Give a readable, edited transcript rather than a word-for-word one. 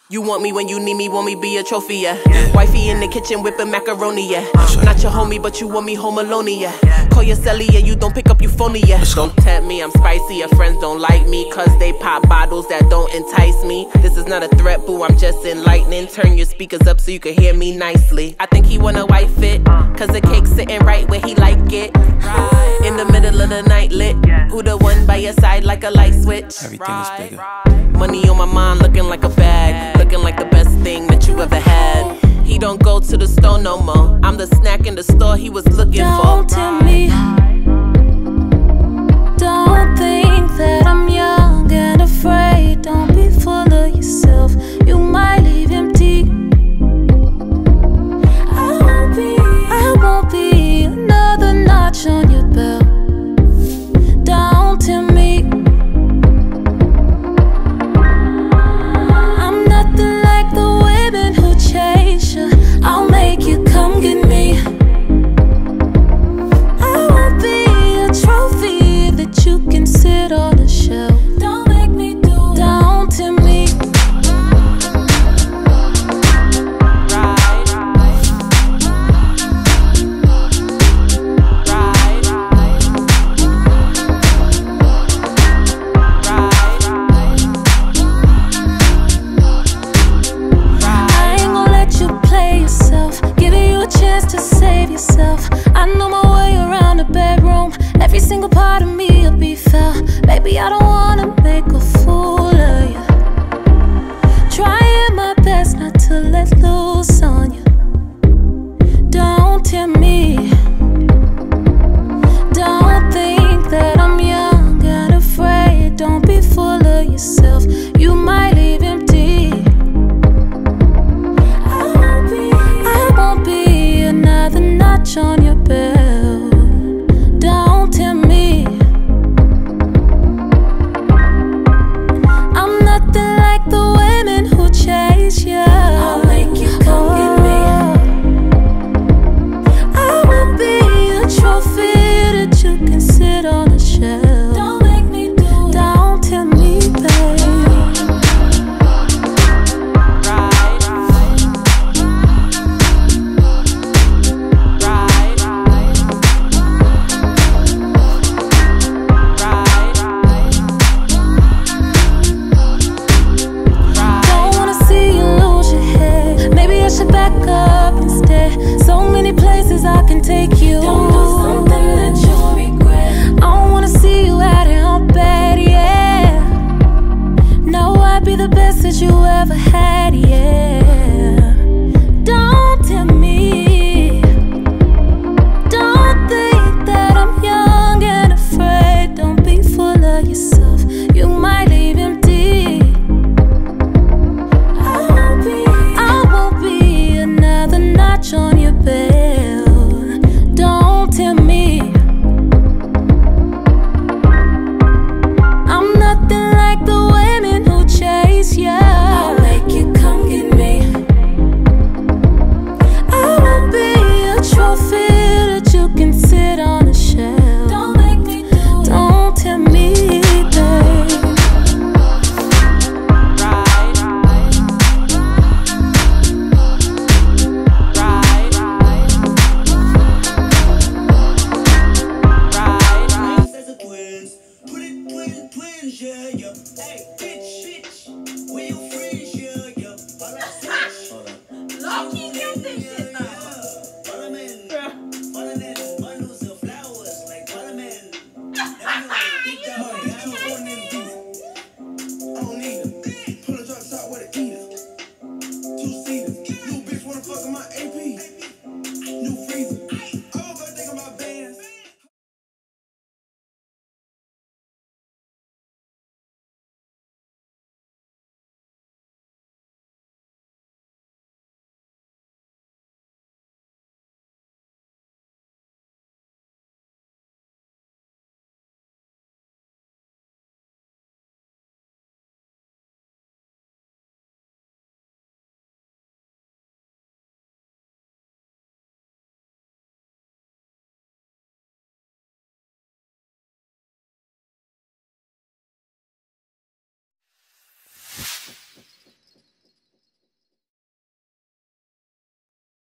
You want me when you need me, want me be a trophy, yeah. Wifey in the kitchen whipping macaroni, yeah. Not your homie, but you want me home alone, yeah. Call your celly, yeah, you don't pick up your phone, yeah. Don't tempt me, I'm spicy, your friends don't like me, cause they pop bottles that don't entice me. This is not a threat, boo, I'm just enlightening. Turn your speakers up so you can hear me nicely. I think he wanna wife it, cause the cake's sitting right where he like it. In the middle of the night lit, who the one by your side like a light switch? Everything is bigger. Money on my mind looking like a bag, looking like the best thing that you ever had. He don't go to the store no more, I'm the snack in the store he was looking for. Don't tell me, don't think that I'm young and afraid. Don't be full of yourself, you might leave empty. I won't be another notch on your belt. Don't tell me I'm nothing like the women who chase you. I'll make you come get me. I won't be a trophy that you can sit on a shelf. Don't make me do it. Don't tell me. I know my way around the bedroom. Every single part of me will be felt. Baby, I don't wanna make a fool of you. Trying my best not to let loose on you. Don't tell me, don't think that I'm young and afraid. Don't be full of yourself, you might leave empty. I won't be another notch on your belt. Don't tell me I'm nothing like the women who chase you. I'll make you come get me. I won't be a trophy that you can sit on a shelf. Don't make me do it. Don't tell me, babe. Back up instead. So many places I can take you. Don't do something that you'll regret. I don't wanna see you out and out bad, yeah. No, I'd be the best that you ever had, yeah.